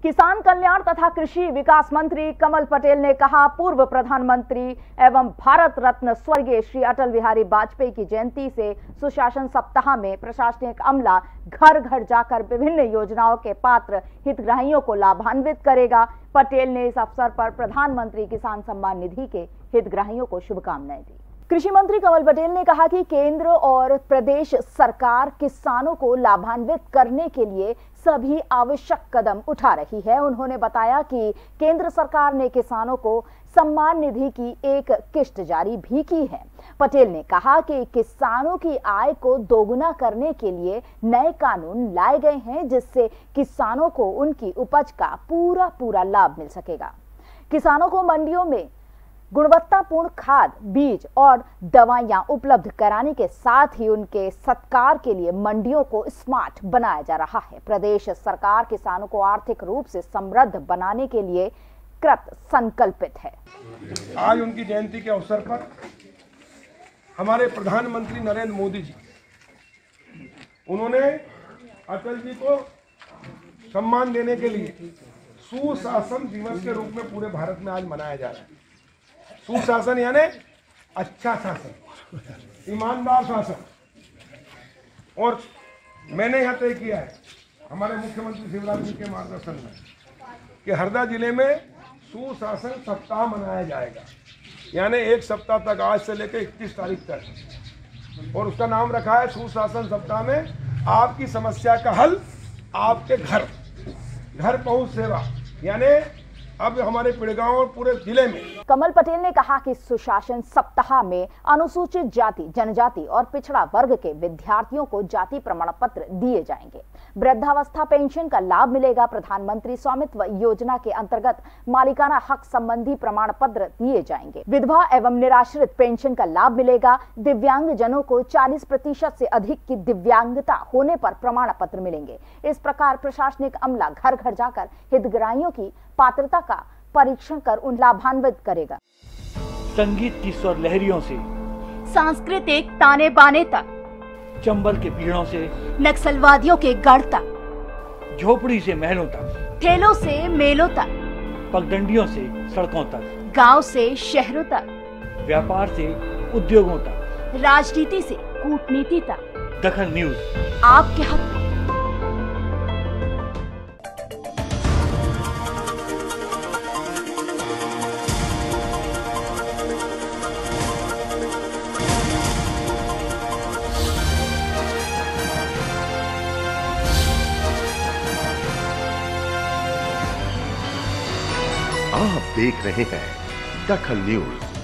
किसान कल्याण तथा कृषि विकास मंत्री कमल पटेल ने कहा, पूर्व प्रधानमंत्री एवं भारत रत्न स्वर्गीय श्री अटल बिहारी वाजपेयी की जयंती से सुशासन सप्ताह में प्रशासनिक अमला घर घर जाकर विभिन्न योजनाओं के पात्र हितग्राहियों को लाभान्वित करेगा। पटेल ने इस अवसर पर प्रधानमंत्री किसान सम्मान निधि के हितग्राहियों को शुभकामनाएं दी। कृषि मंत्री कमल पटेल ने कहा कि केंद्र और प्रदेश सरकार किसानों को लाभान्वित करने के लिए सभी आवश्यक कदम उठा रही है। उन्होंने बताया कि केंद्र सरकार ने किसानों को सम्मान निधि की एक किश्त जारी भी की है। पटेल ने कहा कि किसानों की आय को दोगुना करने के लिए नए कानून लाए गए हैं, जिससे किसानों को उनकी उपज का पूरा लाभ मिल सकेगा। किसानों को मंडियों में गुणवत्तापूर्ण खाद, बीज और दवाइयां उपलब्ध कराने के साथ ही उनके सत्कार के लिए मंडियों को स्मार्ट बनाया जा रहा है। प्रदेश सरकार किसानों को आर्थिक रूप से समृद्ध बनाने के लिए कृत संकल्पित है। आज उनकी जयंती के अवसर पर हमारे प्रधानमंत्री नरेंद्र मोदी जी, उन्होंने अटल जी को सम्मान देने के लिए सुशासन दिवस के रूप में पूरे भारत में आज मनाया जा रहा है। सुशासन यानी अच्छा शासन, ईमानदार शासन। और मैंने यहाँ तय किया है हमारे मुख्यमंत्री शिवराज जी के मार्गदर्शन में कि हरदा जिले में सुशासन सप्ताह मनाया जाएगा, यानी एक सप्ताह तक, आज से लेकर 31 तारीख तक। और उसका नाम रखा है सुशासन सप्ताह में आपकी समस्या का हल आपके घर पहुंच सेवा, यानी अब हमारे पिड़गांव और पूरे जिले में। कमल पटेल ने कहा कि सुशासन सप्ताह में अनुसूचित जाति, जनजाति और पिछड़ा वर्ग के विद्यार्थियों को जाति प्रमाण पत्र दिए जाएंगे। वृद्धावस्था पेंशन का लाभ मिलेगा। प्रधानमंत्री स्वामित्व योजना के अंतर्गत मालिकाना हक संबंधी प्रमाण पत्र दिए जाएंगे। विधवा एवं निराश्रित पेंशन का लाभ मिलेगा। दिव्यांग जनों को 40% से अधिक की दिव्यांगता होने पर प्रमाण पत्र मिलेंगे। इस प्रकार प्रशासनिक अमला घर घर जाकर हितग्राहियों की पात्रता का परीक्षण कर उन लाभान्वित करेगा। संगीत की स्वर लहरियों से सांस्कृतिक ताने बाने तक, चंबल के पीड़ों से नक्सलवादियों के गढ़ तक, झोपड़ी से महलों तक, ठेलों से मेलों तक, पगडंडियों से सड़कों तक, गांव से शहरों तक, व्यापार से उद्योगों तक, राजनीति से कूटनीति तक, दखल न्यूज आपके हाथ में। आप देख रहे हैं दखल न्यूज।